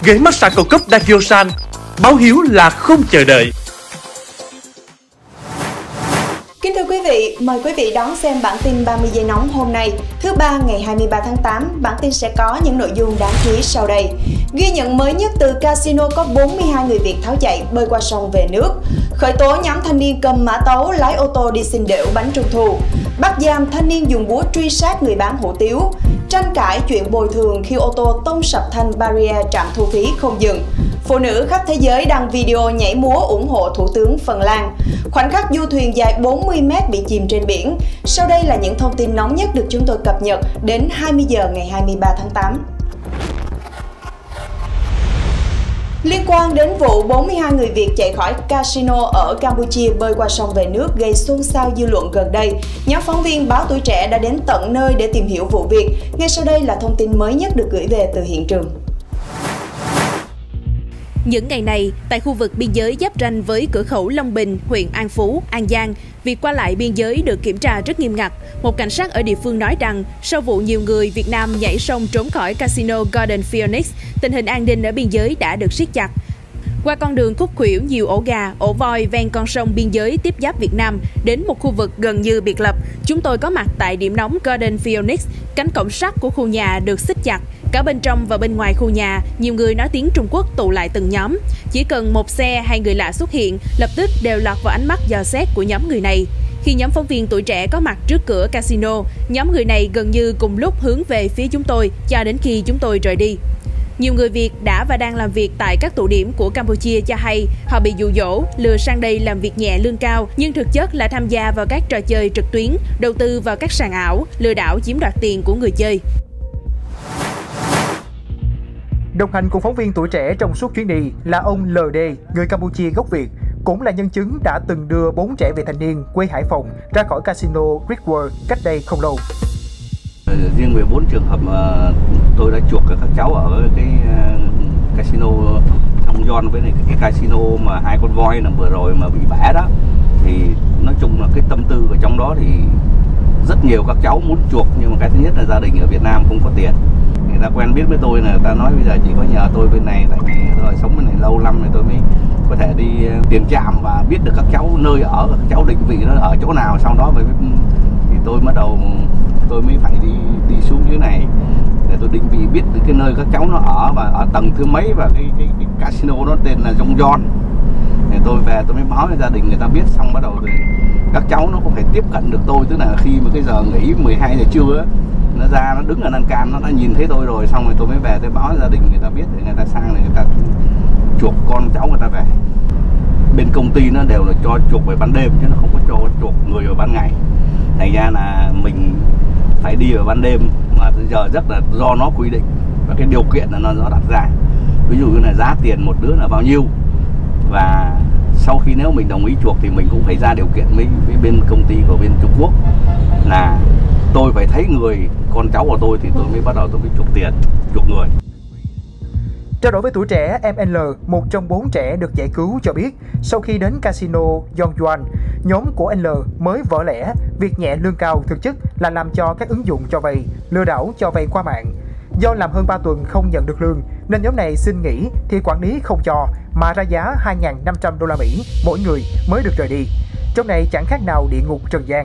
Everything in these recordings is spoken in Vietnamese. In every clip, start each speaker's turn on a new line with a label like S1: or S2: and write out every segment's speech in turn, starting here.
S1: ghế massage cao cấp Daikiyosan, báo hiếu là không chờ đợi.
S2: Kính thưa quý vị, mời quý vị đón xem bản tin 30 giây nóng hôm nay, thứ ba ngày 23 tháng 8. Bản tin sẽ có những nội dung đáng chú ý sau đây. Ghi nhận mới nhất từ casino có 42 người Việt tháo chạy bơi qua sông về nước. Khởi tố nhóm thanh niên cầm mã tấu lái ô tô đi xin đểu bánh trung thu. Bắt giam thanh niên dùng búa truy sát người bán hủ tiếu. Tranh cãi chuyện bồi thường khi ô tô tông sập thanh barrier trạm thu phí không dừng. Phụ nữ khắp thế giới đăng video nhảy múa ủng hộ Thủ tướng Phần Lan. Khoảnh khắc du thuyền dài 40 m bị chìm trên biển. Sau đây là những thông tin nóng nhất được chúng tôi cập nhật đến 20 giờ ngày 23 tháng 8. Liên quan đến vụ 42 người Việt chạy khỏi casino ở Campuchia bơi qua sông về nước gây xôn xao dư luận gần đây, nhóm phóng viên Báo Tuổi Trẻ đã đến tận nơi để tìm hiểu vụ việc. Ngay sau đây là thông tin mới nhất được gửi về từ hiện trường.
S3: Những ngày này, tại khu vực biên giới giáp ranh với cửa khẩu Long Bình, huyện An Phú, An Giang, việc qua lại biên giới được kiểm tra rất nghiêm ngặt. Một cảnh sát ở địa phương nói rằng, sau vụ nhiều người Việt Nam nhảy sông trốn khỏi casino Golden Phoenix, tình hình an ninh ở biên giới đã được siết chặt. Qua con đường khúc khuỷu nhiều ổ gà, ổ voi ven con sông biên giới tiếp giáp Việt Nam đến một khu vực gần như biệt lập, chúng tôi có mặt tại điểm nóng Golden Phoenix. Cánh cổng sắt của khu nhà được xích chặt. Cả bên trong và bên ngoài khu nhà, nhiều người nói tiếng Trung Quốc tụ lại từng nhóm. Chỉ cần một xe hay người lạ xuất hiện, lập tức đều lọt vào ánh mắt dò xét của nhóm người này. Khi nhóm phóng viên Tuổi Trẻ có mặt trước cửa casino, nhóm người này gần như cùng lúc hướng về phía chúng tôi cho đến khi chúng tôi rời đi. Nhiều người Việt đã và đang làm việc tại các tụ điểm của Campuchia cho hay họ bị dụ dỗ, lừa sang đây làm việc nhẹ lương cao nhưng thực chất là tham gia vào các trò chơi trực tuyến, đầu tư vào các sàn ảo, lừa đảo chiếm đoạt tiền của người chơi.
S4: Đồng hành cùng phóng viên Tuổi Trẻ trong suốt chuyến đi là ông LD, người Campuchia gốc Việt, cũng là nhân chứng đã từng đưa 4 trẻ vị thành niên quê Hải Phòng ra khỏi casino Great World cách đây không lâu.
S5: Riêng về 4 trường hợp mà tôi đã chuộc các cháu ở cái casino Sông Gion với cái casino mà 2 con voi là vừa rồi mà bị bẻ đó, thì nói chung là cái tâm tư ở trong đó thì rất nhiều các cháu muốn chuộc, nhưng mà cái thứ nhất là gia đình ở Việt Nam không có tiền. Người ta quen biết với tôi là người ta nói bây giờ chỉ có nhờ tôi bên này, tại vì tôi sống bên này lâu năm thì tôi mới có thể đi tiền trạm và biết được các cháu nơi ở, các cháu định vị nó ở chỗ nào, sau đó thì tôi bắt đầu tôi mới phải đi xuống dưới này để tôi định vị biết được cái nơi các cháu nó ở và ở tầng thứ mấy, và cái casino nó tên là Sông Gion. Thì tôi về tôi mới báo cho gia đình người ta biết, xong bắt đầu thì các cháu nó có phải tiếp cận được tôi, tức là khi mà cái giờ nghỉ 12 giờ trưa á, nó ra nó đứng ở lan can, nó đã nhìn thấy tôi rồi, xong rồi tôi mới về tôi báo gia đình người ta biết để người ta sang này người ta chuộc con cháu người ta về. Bên công ty nó đều là cho chuộc về ban đêm chứ nó không có cho chuộc người vào ban ngày. Thành ra là mình phải đi vào ban đêm mà giờ rất là do nó quy định và cái điều kiện là nó đặt ra. Ví dụ như là giá tiền một đứa là bao nhiêu, và sau khi nếu mình đồng ý chuộc thì mình cũng phải ra điều kiện với bên công ty của bên Trung Quốc là tôi phải thấy người con cháu của tôi thì tôi mới bắt đầu tôi mới chuộc tiền, chuộc người.
S4: Trao đổi với Tuổi Trẻ, em L, một trong 4 trẻ được giải cứu cho biết, sau khi đến casino Yongjuan, nhóm của L mới vỡ lẽ việc nhẹ lương cao thực chất là làm cho các ứng dụng cho vay, lừa đảo cho vay qua mạng. Do làm hơn 3 tuần không nhận được lương, nên nhóm này xin nghỉ thì quản lý không cho mà ra giá 2.500 đô la Mỹ mỗi người mới được rời đi. Trong này chẳng khác nào địa ngục trần gian.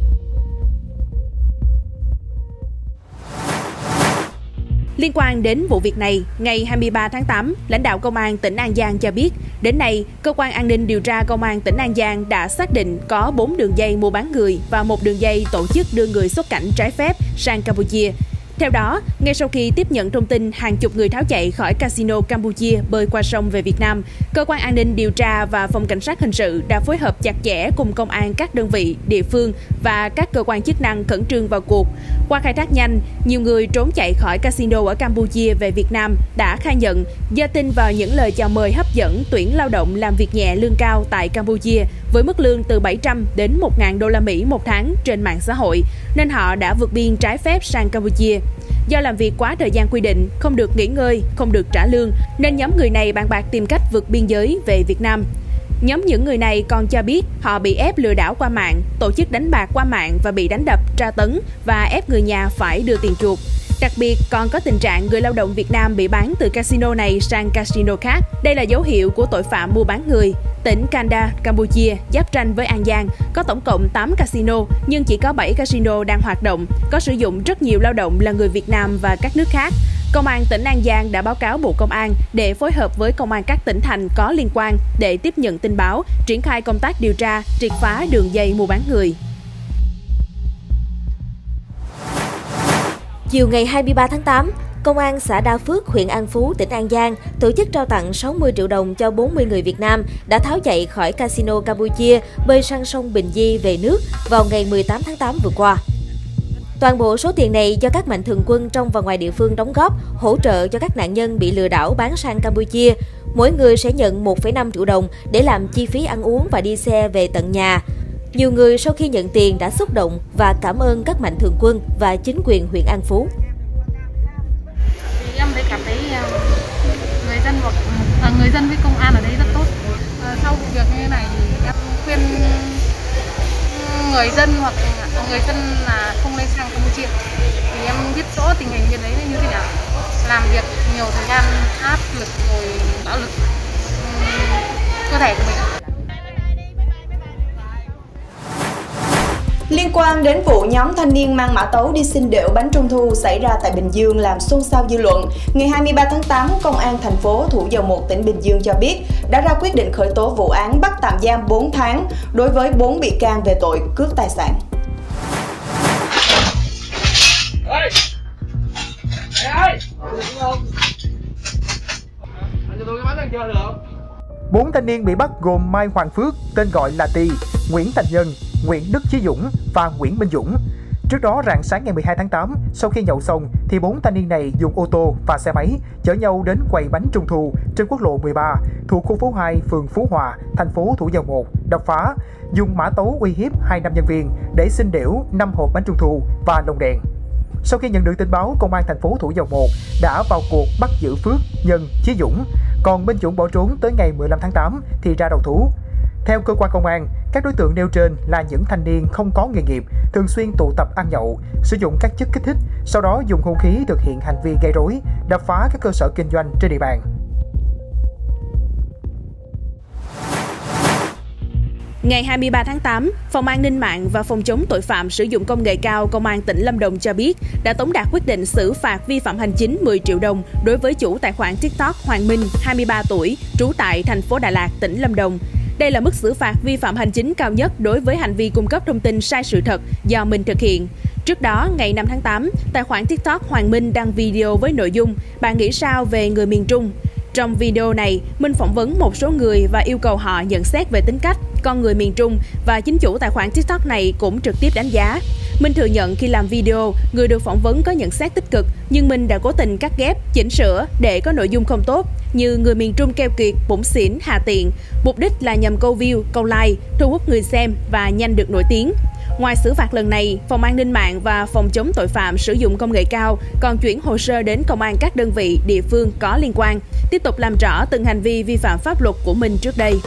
S3: Liên quan đến vụ việc này, ngày 23 tháng 8, lãnh đạo Công an tỉnh An Giang cho biết, đến nay, Cơ quan An ninh điều tra Công an tỉnh An Giang đã xác định có 4 đường dây mua bán người và một đường dây tổ chức đưa người xuất cảnh trái phép sang Campuchia. Theo đó, ngay sau khi tiếp nhận thông tin hàng chục người tháo chạy khỏi casino Campuchia bơi qua sông về Việt Nam, Cơ quan An ninh điều tra và Phòng Cảnh sát Hình sự đã phối hợp chặt chẽ cùng công an các đơn vị, địa phương và các cơ quan chức năng khẩn trương vào cuộc. Qua khai thác nhanh, nhiều người trốn chạy khỏi casino ở Campuchia về Việt Nam đã khai nhận do tin vào những lời chào mời hấp dẫn tuyển lao động làm việc nhẹ lương cao tại Campuchia với mức lương từ 700 đến 1.000 đô la Mỹ một tháng trên mạng xã hội, nên họ đã vượt biên trái phép sang Campuchia. Do làm việc quá thời gian quy định, không được nghỉ ngơi, không được trả lương, nên nhóm người này bàn bạc tìm cách vượt biên giới về Việt Nam. Nhóm những người này còn cho biết họ bị ép lừa đảo qua mạng, tổ chức đánh bạc qua mạng và bị đánh đập, tra tấn và ép người nhà phải đưa tiền chuộc. Đặc biệt, còn có tình trạng người lao động Việt Nam bị bán từ casino này sang casino khác. Đây là dấu hiệu của tội phạm mua bán người. Tỉnh Kanda, Campuchia, giáp ranh với An Giang, có tổng cộng 8 casino, nhưng chỉ có 7 casino đang hoạt động, có sử dụng rất nhiều lao động là người Việt Nam và các nước khác. Công an tỉnh An Giang đã báo cáo Bộ Công an để phối hợp với công an các tỉnh thành có liên quan để tiếp nhận tin báo, triển khai công tác điều tra, triệt phá đường dây mua bán người.
S6: Chiều ngày 23 tháng 8, Công an xã Đa Phước, huyện An Phú, tỉnh An Giang tổ chức trao tặng 60 triệu đồng cho 40 người Việt Nam đã tháo chạy khỏi casino Campuchia bơi sang sông Bình Di về nước vào ngày 18 tháng 8 vừa qua. Toàn bộ số tiền này do các mạnh thường quân trong và ngoài địa phương đóng góp, hỗ trợ cho các nạn nhân bị lừa đảo bán sang Campuchia. Mỗi người sẽ nhận 1,5 triệu đồng để làm chi phí ăn uống và đi xe về tận nhà. Nhiều người sau khi nhận tiền đã xúc động và cảm ơn các mạnh thường quân và chính quyền huyện An Phú.
S7: Em cảm thấy người dân với công an ở đây rất tốt. Sau vụ việc như thế này thì em khuyên người dân hoặc người dân là không lên sang Campuchia. Thì em biết rõ tình hình bên đấy như thế nào. Làm việc nhiều thời gian áp lực rồi bạo lực cơ thể của mình.
S2: Liên quan đến vụ nhóm thanh niên mang mã tấu đi xin đểu bánh trung thu xảy ra tại Bình Dương làm xôn xao dư luận, ngày 23 tháng 8, Công an thành phố Thủ Dầu Một, tỉnh Bình Dương cho biết đã ra quyết định khởi tố vụ án bắt tạm giam 4 tháng đối với 4 bị can về tội cướp tài sản.
S4: 4 thanh niên bị bắt gồm Mai Hoàng Phước, tên gọi là Tì, Nguyễn Thành Nhân, Nguyễn Đức Chí Dũng và Nguyễn Minh Dũng. Trước đó, rạng sáng ngày 12 tháng 8, sau khi nhậu xong, thì 4 thanh niên này dùng ô tô và xe máy chở nhau đến quầy bánh trung thu trên quốc lộ 13 thuộc khu phố 2, phường Phú Hòa, thành phố Thủ Dầu Một, đập phá, dùng mã tấu uy hiếp 2 nam nhân viên để xin đểu 5 hộp bánh trung thu và lồng đèn. Sau khi nhận được tin báo, Công an thành phố Thủ Dầu Một đã vào cuộc bắt giữ Phước, Nhân, Chí Dũng, còn Minh Dũng bỏ trốn tới ngày 15 tháng 8 thì ra đầu thú. Theo cơ quan công an, các đối tượng nêu trên là những thanh niên không có nghề nghiệp, thường xuyên tụ tập ăn nhậu, sử dụng các chất kích thích, sau đó dùng hung khí thực hiện hành vi gây rối, đập phá các cơ sở kinh doanh trên địa bàn.
S3: Ngày 23 tháng 8, Phòng An ninh mạng và Phòng chống tội phạm sử dụng công nghệ cao Công an tỉnh Lâm Đồng cho biết đã tống đạt quyết định xử phạt vi phạm hành chính 10 triệu đồng đối với chủ tài khoản TikTok Hoàng Minh, 23 tuổi, trú tại thành phố Đà Lạt, tỉnh Lâm Đồng. Đây là mức xử phạt vi phạm hành chính cao nhất đối với hành vi cung cấp thông tin sai sự thật do mình thực hiện. Trước đó, ngày 5 tháng 8, tài khoản TikTok Hoàng Minh đăng video với nội dung "Bạn nghĩ sao về người miền Trung?". Trong video này, Minh phỏng vấn một số người và yêu cầu họ nhận xét về tính cách, con người miền Trung, và chính chủ tài khoản TikTok này cũng trực tiếp đánh giá. Minh thừa nhận khi làm video, người được phỏng vấn có nhận xét tích cực, nhưng Minh đã cố tình cắt ghép, chỉnh sửa để có nội dung không tốt, như người miền Trung keo kiệt, bủn xỉn, hà tiện. Mục đích là nhằm câu view, câu like, thu hút người xem và nhanh được nổi tiếng. Ngoài xử phạt lần này, Phòng An ninh mạng và Phòng chống tội phạm sử dụng công nghệ cao còn chuyển hồ sơ đến công an các đơn vị, địa phương có liên quan, tiếp tục làm rõ từng hành vi vi phạm pháp luật của Minh trước đây.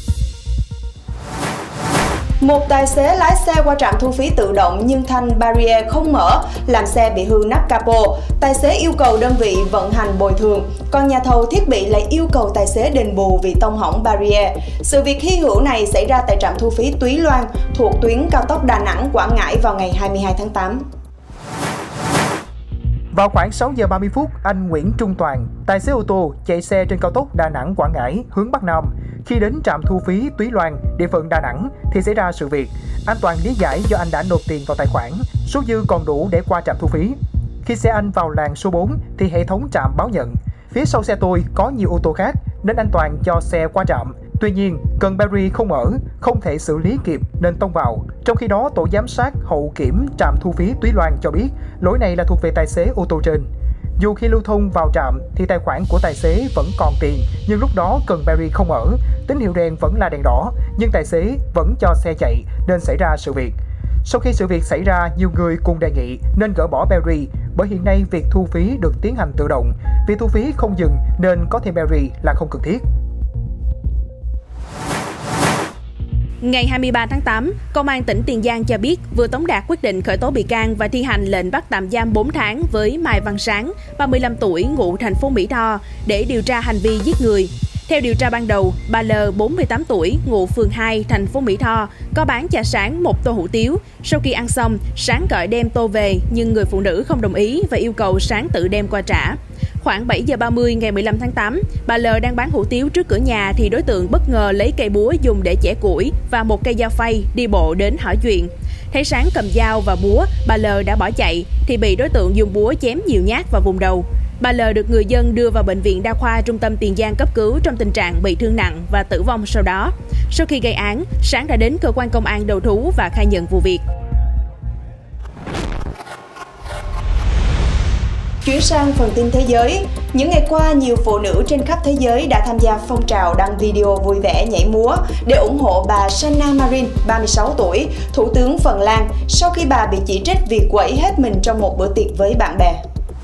S2: Một tài xế lái xe qua trạm thu phí tự động nhưng thanh barrier không mở, làm xe bị hư nắp capo. Tài xế yêu cầu đơn vị vận hành bồi thường, còn nhà thầu thiết bị lại yêu cầu tài xế đền bù vì tông hỏng barrier. Sự việc hy hữu này xảy ra tại trạm thu phí Túy Loan thuộc tuyến cao tốc Đà Nẵng - Quảng Ngãi vào ngày 22 tháng 8.
S4: Vào khoảng 6 giờ 30 phút, anh Nguyễn Trung Toàn, tài xế ô tô chạy xe trên cao tốc Đà Nẵng - Quảng Ngãi hướng Bắc Nam. Khi đến trạm thu phí Túy Loan, địa phận Đà Nẵng thì xảy ra sự việc. Anh Toàn lý giải do anh đã nộp tiền vào tài khoản, số dư còn đủ để qua trạm thu phí. Khi xe anh vào làn số 4 thì hệ thống trạm báo nhận phía sau xe tôi có nhiều ô tô khác nên anh Toàn cho xe qua trạm. Tuy nhiên, cần barrier không mở, không thể xử lý kịp nên tông vào. Trong khi đó, tổ giám sát hậu kiểm trạm thu phí Túy Loan cho biết lỗi này là thuộc về tài xế ô tô trên. Dù khi lưu thông vào trạm thì tài khoản của tài xế vẫn còn tiền, nhưng lúc đó cần barrier không mở, tín hiệu đèn vẫn là đèn đỏ, nhưng tài xế vẫn cho xe chạy nên xảy ra sự việc. Sau khi sự việc xảy ra, nhiều người cùng đề nghị nên gỡ bỏ barrier, bởi hiện nay việc thu phí được tiến hành tự động. Việc thu phí không dừng nên có thêm barrier là không cần thiết.
S3: Ngày 23 tháng 8, Công an tỉnh Tiền Giang cho biết vừa tống đạt quyết định khởi tố bị can và thi hành lệnh bắt tạm giam 4 tháng với Mai Văn Sáng, 35 tuổi, ngụ thành phố Mỹ Tho, để điều tra hành vi giết người. Theo điều tra ban đầu, bà L, 48 tuổi, ngụ phường 2, thành phố Mỹ Tho, có bán cho Sáng một tô hủ tiếu. Sau khi ăn xong, Sáng gọi đem tô về nhưng người phụ nữ không đồng ý và yêu cầu Sáng tự đem qua trả. Khoảng 7 giờ 30 ngày 15 tháng 8, bà L đang bán hủ tiếu trước cửa nhà thì đối tượng bất ngờ lấy cây búa dùng để chẻ củi và một cây dao phay đi bộ đến hỏi chuyện. Thấy Sáng cầm dao và búa, bà L đã bỏ chạy thì bị đối tượng dùng búa chém nhiều nhát vào vùng đầu. Bà L được người dân đưa vào bệnh viện đa khoa trung tâm Tiền Giang cấp cứu trong tình trạng bị thương nặng và tử vong sau đó. Sau khi gây án, Sáng đã đến cơ quan công an đầu thú và khai nhận vụ việc.
S2: Chuyển sang phần tin thế giới, những ngày qua nhiều phụ nữ trên khắp thế giới đã tham gia phong trào đăng video vui vẻ nhảy múa để ủng hộ bà Sanna Marin, 36 tuổi, thủ tướng Phần Lan, sau khi bà bị chỉ trích vì quẩy hết mình trong một bữa tiệc với bạn bè.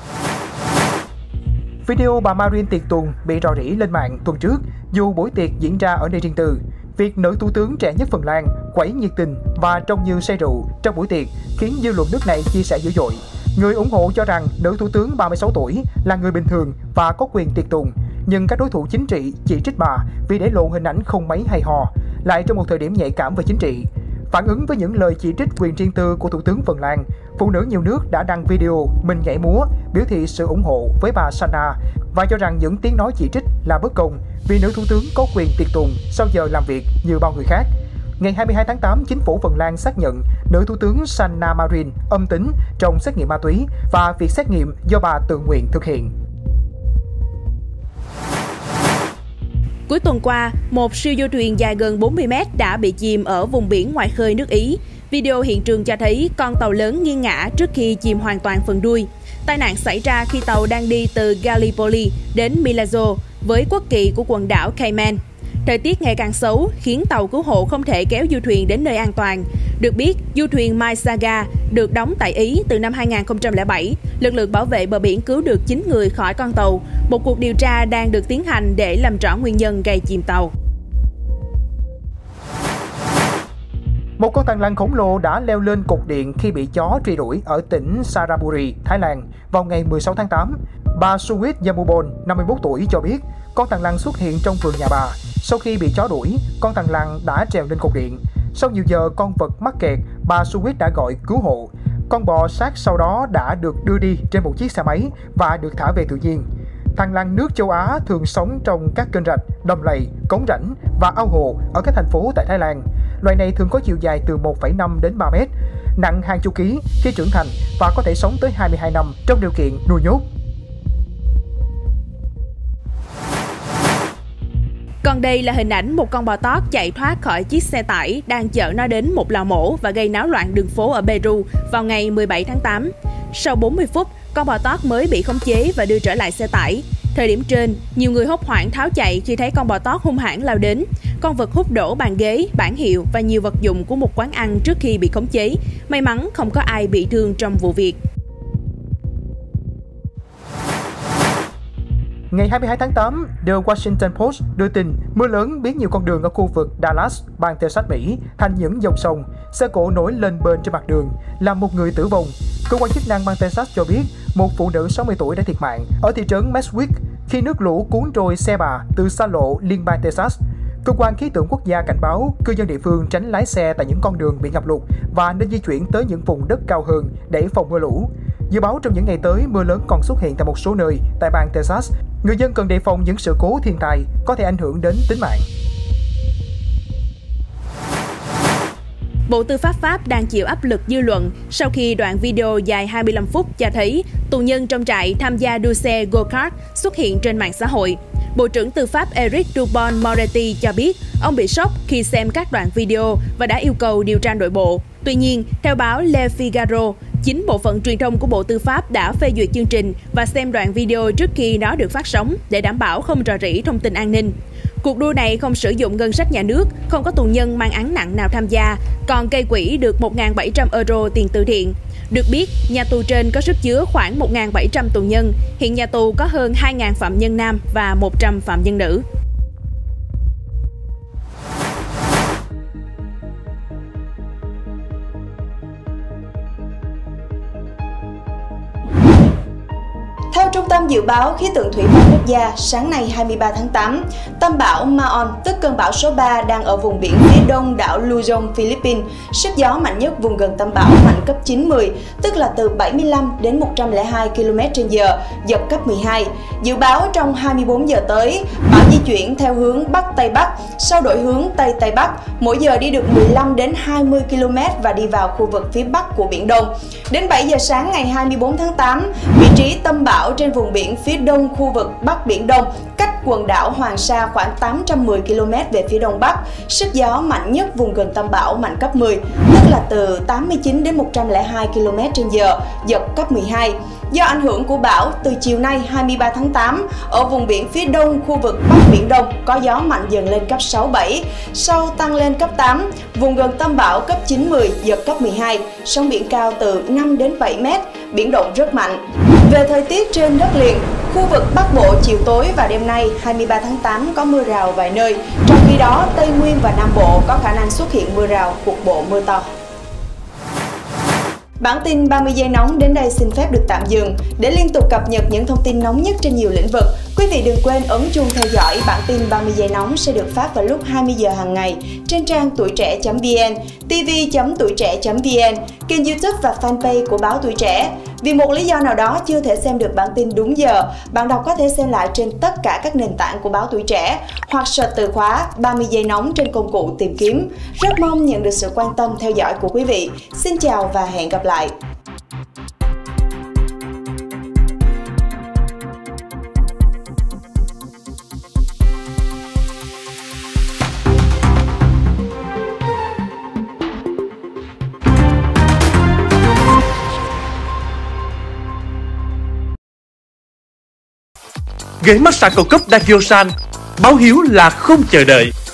S4: Video bà Marin tiệc tùng bị rò rỉ lên mạng tuần trước dù buổi tiệc diễn ra ở nơi riêng tư. Việc nữ thủ tướng trẻ nhất Phần Lan quẩy nhiệt tình và trông như say rượu trong buổi tiệc khiến dư luận nước này chia sẻ dữ dội. Người ủng hộ cho rằng nữ thủ tướng 36 tuổi là người bình thường và có quyền tiệc tùng, nhưng các đối thủ chính trị chỉ trích bà vì để lộ hình ảnh không mấy hay ho, lại trong một thời điểm nhạy cảm về chính trị. Phản ứng với những lời chỉ trích quyền riêng tư của thủ tướng Phần Lan, phụ nữ nhiều nước đã đăng video mình nhảy múa biểu thị sự ủng hộ với bà Sanna và cho rằng những tiếng nói chỉ trích là bất công vì nữ thủ tướng có quyền tiệc tùng sau giờ làm việc như bao người khác. Ngày 22 tháng 8, chính phủ Phần Lan xác nhận nữ thủ tướng Sanna Marin âm tính trong xét nghiệm ma túy và việc xét nghiệm do bà tự nguyện thực hiện.
S3: Cuối tuần qua, một siêu du thuyền dài gần 40 mét đã bị chìm ở vùng biển ngoài khơi nước Ý. Video hiện trường cho thấy con tàu lớn nghiêng ngã trước khi chìm hoàn toàn phần đuôi. Tai nạn xảy ra khi tàu đang đi từ Gallipoli đến Milazzo với quốc kỳ của quần đảo Cayman. Thời tiết ngày càng xấu khiến tàu cứu hộ không thể kéo du thuyền đến nơi an toàn. Được biết, du thuyền Mai Saga được đóng tại Ý từ năm 2007. Lực lượng bảo vệ bờ biển cứu được 9 người khỏi con tàu. Một cuộc điều tra đang được tiến hành để làm rõ nguyên nhân gây chìm tàu.
S4: Một con thằn lằn khổng lồ đã leo lên cột điện khi bị chó truy đuổi ở tỉnh Saraburi, Thái Lan vào ngày 16 tháng 8. Bà Suwit Yamubon, 51 tuổi cho biết con thằn lằn xuất hiện trong vườn nhà bà. Sau khi bị chó đuổi, con thằn lằn đã trèo lên cột điện. Sau nhiều giờ con vật mắc kẹt, bà Suwit đã gọi cứu hộ. Con bò sát sau đó đã được đưa đi trên một chiếc xe máy và được thả về tự nhiên. Thằn lằn nước châu Á thường sống trong các kênh rạch, đầm lầy, cống rãnh và ao hồ ở các thành phố tại Thái Lan. Loài này thường có chiều dài từ 1,5 đến 3 mét, nặng hàng chục ký khi trưởng thành và có thể sống tới 22 năm trong điều kiện nuôi nhốt.
S3: Còn đây là hình ảnh một con bò tót chạy thoát khỏi chiếc xe tải đang chở nó đến một lò mổ và gây náo loạn đường phố ở Peru vào ngày 17 tháng 8. Sau 40 phút, con bò tót mới bị khống chế và đưa trở lại xe tải. Thời điểm trên, nhiều người hốt hoảng tháo chạy khi thấy con bò tót hung hãn lao đến. Con vật hút đổ bàn ghế, bảng hiệu và nhiều vật dụng của một quán ăn trước khi bị khống chế. May mắn không có ai bị thương trong vụ việc.
S4: Ngày 22 tháng 8, The Washington Post đưa tin mưa lớn biến nhiều con đường ở khu vực Dallas, bang Texas, Mỹ thành những dòng sông. Xe cộ nổi lên bền trên mặt đường, làm một người tử vong. Cơ quan chức năng bang Texas cho biết một phụ nữ 60 tuổi đã thiệt mạng ở thị trấn Mesquite khi nước lũ cuốn trôi xe bà từ xa lộ liên bang Texas. Cơ quan khí tượng quốc gia cảnh báo cư dân địa phương tránh lái xe tại những con đường bị ngập lụt và nên di chuyển tới những vùng đất cao hơn để phòng mưa lũ. Dự báo trong những ngày tới, mưa lớn còn xuất hiện tại một số nơi tại bang Texas. Người dân cần đề phòng những sự cố thiên tai có thể ảnh hưởng đến tính mạng.
S3: Bộ Tư pháp Pháp đang chịu áp lực dư luận sau khi đoạn video dài 25 phút cho thấy tù nhân trong trại tham gia đua xe go-kart xuất hiện trên mạng xã hội. Bộ trưởng Tư pháp Eric Dupond-Moretti cho biết ông bị sốc khi xem các đoạn video và đã yêu cầu điều tra nội bộ. Tuy nhiên, theo báo Le Figaro, chính bộ phận truyền thông của Bộ Tư pháp đã phê duyệt chương trình và xem đoạn video trước khi nó được phát sóng để đảm bảo không rò rỉ thông tin an ninh. Cuộc đua này không sử dụng ngân sách nhà nước, không có tù nhân mang án nặng nào tham gia, còn gây quỹ được 1.700 euro tiền từ thiện. Được biết, nhà tù trên có sức chứa khoảng 1.700 tù nhân, hiện nhà tù có hơn 2.000 phạm nhân nam và 100 phạm nhân nữ.
S2: Ban dự báo khí tượng thủy văn quốc gia sáng nay 23 tháng 8, tâm bão Ma-on, tức cơn bão số 3 đang ở vùng biển phía đông đảo Luzon, Philippines. Sức gió mạnh nhất vùng gần tâm bão mạnh cấp 9-10, tức là từ 75 đến 102 km/h, giật cấp 12. Dự báo trong 24 giờ tới, bão di chuyển theo hướng Bắc-Tây Bắc, sau đổi hướng Tây-Tây Bắc, mỗi giờ đi được 15 đến 20 km và đi vào khu vực phía Bắc của Biển Đông. Đến 7 giờ sáng ngày 24 tháng 8, vị trí tâm bão trên vùng biển phía đông khu vực Bắc Biển Đông, cách quần đảo Hoàng Sa khoảng 810 km về phía đông bắc. Sức gió mạnh nhất vùng gần tâm bão mạnh cấp 10, tức là từ 89 đến 102 km/h, giật cấp 12. Do ảnh hưởng của bão, từ chiều nay 23 tháng 8, ở vùng biển phía đông khu vực Bắc Biển Đông có gió mạnh dần lên cấp 6-7, sau tăng lên cấp 8, vùng gần tâm bão cấp 9-10, giật cấp 12, sóng biển cao từ 5 đến 7 mét, biển động rất mạnh. Về thời tiết trên đất liền, khu vực Bắc Bộ chiều tối và đêm nay 23 tháng 8 có mưa rào vài nơi, trong khi đó Tây Nguyên và Nam Bộ có khả năng xuất hiện mưa rào, cục bộ mưa to. Bản tin 30 giây nóng đến đây xin phép được tạm dừng. Để liên tục cập nhật những thông tin nóng nhất trên nhiều lĩnh vực, quý vị đừng quên ấn chuông theo dõi. Bản tin 30 giây nóng sẽ được phát vào lúc 20 giờ hàng ngày trên trang tuổi trẻ.vn, tv.tuổi trẻ.vn, kênh YouTube và fanpage của báo Tuổi Trẻ. Vì một lý do nào đó chưa thể xem được bản tin đúng giờ, bạn đọc có thể xem lại trên tất cả các nền tảng của báo Tuổi Trẻ hoặc search từ khóa 30 giây nóng trên công cụ tìm kiếm. Rất mong nhận được sự quan tâm theo dõi của quý vị. Xin chào và hẹn gặp lại.
S1: Ghế massage cao cấp Dakyosan, báo hiếu là không chờ đợi.